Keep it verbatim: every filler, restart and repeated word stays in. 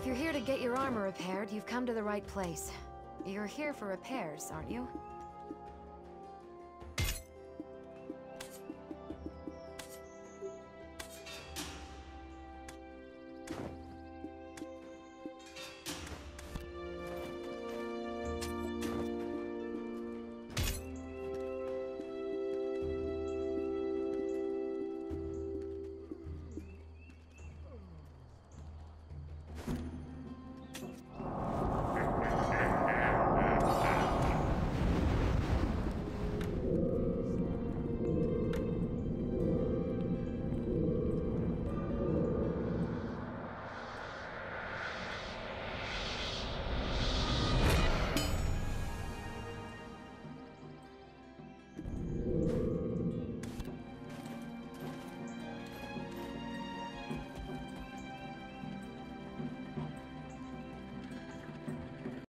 If you're here to get your armor repaired, you've come to the right place. You're here for repairs, aren't you?